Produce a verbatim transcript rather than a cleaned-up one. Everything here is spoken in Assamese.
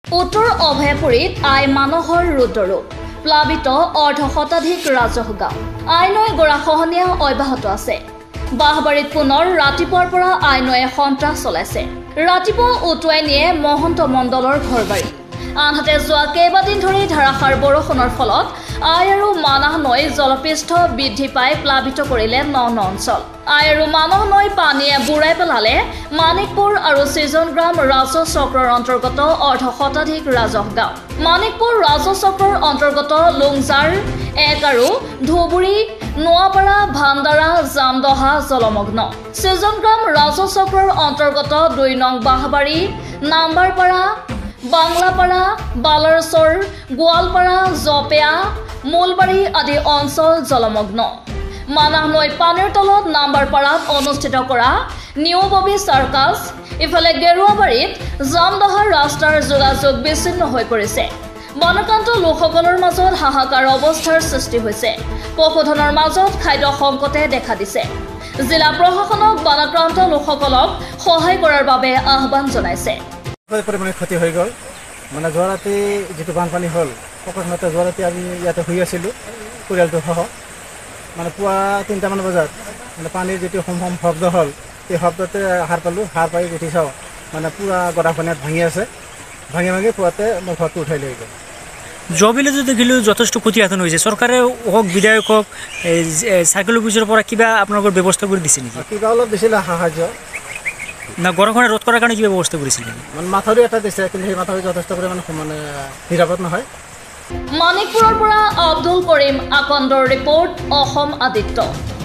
উত্তৰ অভয়পুৰীত আই মানুহৰ ৰুদ্ৰৰূপ প্লাবিত অৰ্ধ শতাধিক ৰাজহ গাঁও আই নৈ গৰাখহনীয়া অব্যাহত আছে। বাহবাৰীত পুনৰ ৰাতিপুৱাৰ পৰা আই নৈয়ে সন্ত্ৰাস চলাইছে। ৰাতিপুৱা উটুৱাই নিয়ে মহন্ত মণ্ডলৰ ঘৰবাৰী। আনহাতে যোৱা কেইবাদিন ধৰি ধাৰাসাৰ বৰষুণৰ ফলত আই আৰু মানাহ নৈ জলপৃষ্ঠ বৃদ্ধি পাই প্লাবিত কৰিলে ন ন অঞ্চল। আই আৰু মানাহ নৈ পানীয়ে বুৰাই পেলালে মানিকপুৰ আৰু সৃজনগ্ৰাম ৰাজহ চক্ৰৰ অন্তৰ্গত অৰ্ধ শতাধিক ৰাজহ গাঁও। মানিকপুৰ ৰাজহ চক্ৰৰ অন্তৰ্গত লুংজাৰ এক আৰু ধুবুৰী নোয়াপাৰা ভাণ্ডাৰা জামদহা জলমগ্ন। সৃজনগ্ৰাম ৰাজহ চক্ৰৰ অন্তৰ্গত দুই নং বাহবাৰী নাম্বাৰপাৰা বাংলাপাৰা বালাৰচৰ গোৱালপাৰা জপেয়া মূলবাৰী আদি অঞ্চল জলমগ্ন। মানাহ নৈ পানীৰ তলত নাম্বাৰপাৰাত অনুষ্ঠিত কৰা নিউ ববি চাৰ্কাছ ইফালে গেৰুৱাবাৰীত জামদহাৰ ৰাস্তাৰ যোগাযোগ বিচ্ছিন্ন হৈ পৰিছে। বানক্ৰান্ত লোকসকলৰ মাজত হাহাকাৰ অৱস্থাৰ সৃষ্টি হৈছে। পশুধনৰ মাজত খাদ্য সংকটে দেখা দিছে। জিলা প্ৰশাসনক বানক্ৰান্ত লোকসকলক সহায় কৰাৰ বাবে আহ্বান জনাইছে। পৰিমাণে ক্ষতি হৈ গ'ল। মানে যোৱা ৰাতি যিটো বানপানী হ'ল সকলোতে যোৱা ৰাতি আমি ইয়াতে শুই আছিলোঁ পৰিয়ালটো সহ। মানে পুৱা তিনিটামান বজাত মানে পানীৰ যিটো হম হম শব্দ হ'ল সেই শব্দতে সাৰ পালোঁ। সাৰ পাই উঠি চাওঁ মানে পুৰা গৰাখহনীয়াত ভাঙি আছে। ভাঙি ভাঙি পুৱাতে মোৰ ঘৰটো উঠাই লৈ গ'ল। জবিলে যদি দেখিলোঁ যথেষ্ট ক্ষতিসাধন হৈছে। চৰকাৰে হওক বিধায়ক হওক চাৰ্কেল অফিচৰ পৰা কিবা আপোনালোকৰ ব্যৱস্থা কৰি দিছে নেকি? কিবা অলপ দিছিলে সাহায্য না গৰাখহনীয়া ৰোধ কৰাৰ কাৰণে কিবা ব্যৱস্থা কৰিছিল? মানে মাথাউৰি এটা দিছে, কিন্তু সেই মাথাউৰি যথেষ্ট পৰিমাণে মানে নিৰাপদ নহয়। মানিকপুৰৰ পৰা আব্দুল কৰিম আকন্দৰ ৰিপৰ্ট, অসম আদিত্য।